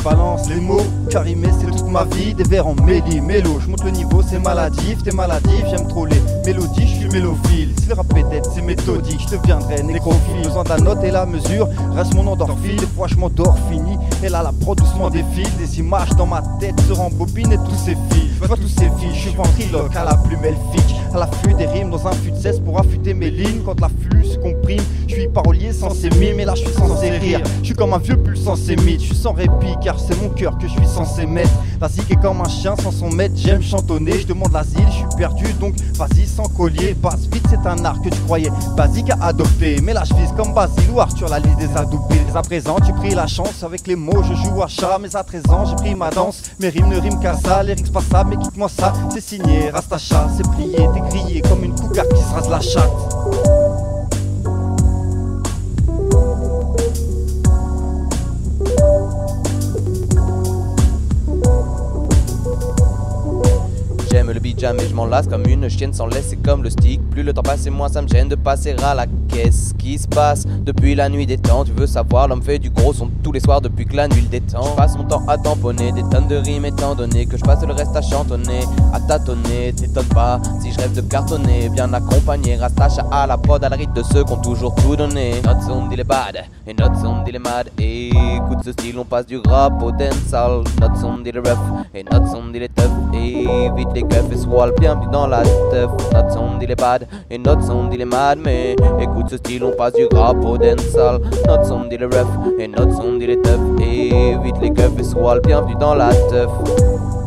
balance les mots, car rimer c'est toute ma vie. Des vers en mélo, je monte le niveau, c'est maladif. T'es maladif, j'aime trop les mélodies, je suis mélophile. Si le rap est dead, c'est méthodique, je deviendrai nécrophile. Besoin de la note et la mesure, reste mon endorphine. Des fois je m'endors, fini, et là la prod doucement défile. Des images dans ma tête se rembobinent et tous ces fils. Je vois tous ces fils, je suis ventriloque à la plume elfique. À l'affût des rimes dans un fût de cesse pour affûter mes lignes. Quand l'afflux se comprime, je suis parolier censé mime. Et là je suis censé rire, je suis comme un vieux pull sans mythe. Je suis sans répit car c'est mon cœur que je suis censé mettre. La zik est comme un chien sans son maître, j'aime chantonner. Je demande l'asile, je suis perdu donc vas-y sans collier. Passe vite, c'est un art que tu croyais basique à adopter. Mais là je vise comme Basile ou Arthur, la liste des adoubés. À présent tu pries la chance, avec les mots je joue à chat. Mais à 13 ans j'ai pris ma danse, mes rimes ne riment qu'à ça. Les rimes passables, mais quitte-moi ça, c'est signé Rastacha. C'est plié, t'es grillé comme une cougar qui se rase la chatte. J'aime le beat jamais je m'en lasse comme une chienne sans laisse, c'est comme le stick. Plus le temps passe et moins ça me gêne de passer à la caisse. Qui se passe depuis la nuit des temps? Tu veux savoir, l'homme fait du gros son tous les soirs depuis que la nuit le détend. Je passe mon temps à tamponner des tonnes de rimes étant donné que je passe le reste à chantonner, à tâtonner. T'étonnes pas si je rêve de cartonner, bien accompagné. Rastache à la prod à la rythme de ceux qui ont toujours tout donné. Notre son il est bad et notre son il est mad. Et écoute ce style, on passe du rap au dancehall. Notre son il est rough et notre son il est tough. Et vite les keufs et swall, bienvenue dans la stuff. Notre son il est bad et notre son il est mad. Mais écoute ce style, on passe du rap au dancehall. Notre son il est rough et notre son il est tough. Et vite les keufs et swall, bienvenue dans la stuff.